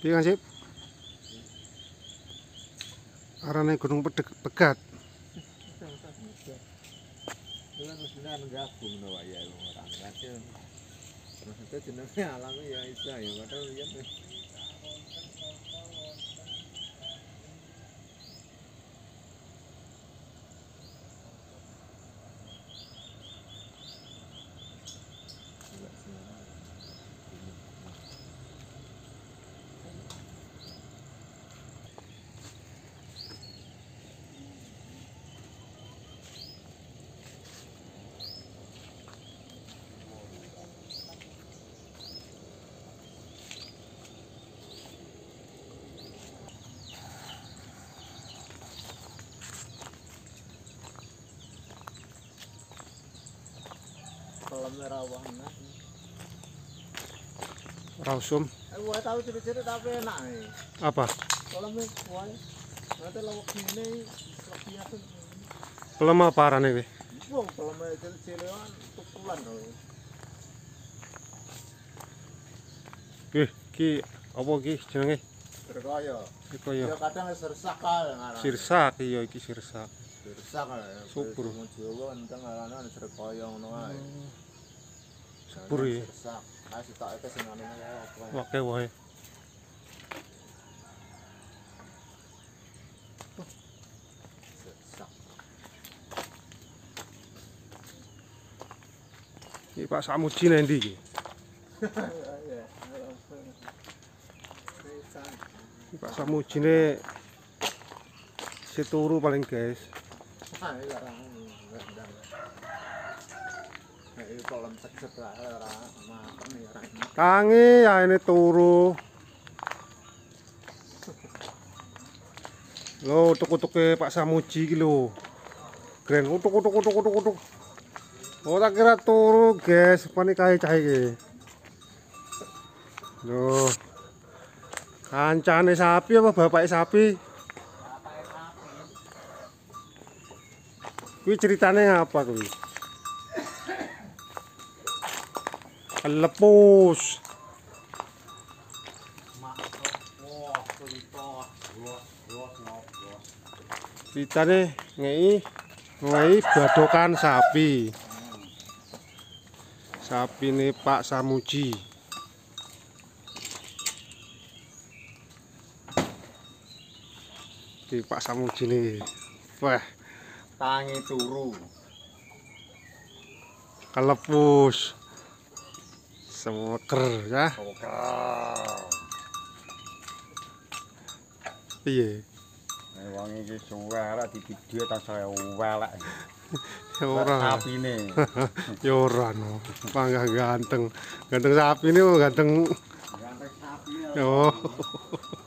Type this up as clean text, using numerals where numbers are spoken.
Piye Kang Sip? Arane Gunung Pegat. gabung no ya orang kacau. Maksudnya jenenge alami ya isa ya padahal lihat nih. Kolam merawana. Rausum. Aku tahu ciri-ciri tapi enak nih. Apa? Kolamnya kuai. Nanti lawak ini lebihan. Pelem apa arane kuwi? Wong kolamnya ciri-ciri kan tukulan loh. Ki apa ki jenenge? Berkaya. Berkaya. Ya kadang sirsak kae ngaran. Sirsak iya iki sirsak. Sirsak kae. Subur. Jawa enteng ngaran berkaya ngono ae. Subur ya. Sirsak. Kae sitoke sing ngene apa. Wake wae. Sirsak. Iki Pak Samuji nang ndi iki? Pak Samujine si turu paling guys. Tangi ya ini turu. Lo utuk-utuke Pak Samuji iki lho. Keren utuk. Oh tak kira turu guys, panikahe cah iki. Loh. Kancane sapi apa bapake sapi? Bapake sapi. Kuwi ceritane apa kuwi? Lepus. Ceritane ngei badokan sapi. Sapine Pak Samuji. Di Pak Samuji nih, wah, Tangi turu, kelepus, semeker ya. Iya. wong iki suwe arek di video tansaya welek. Ora sapine. Ya ora no. Pangga ganteng. Ganteng sapine kok ganteng. Ganteng sapine. Oh.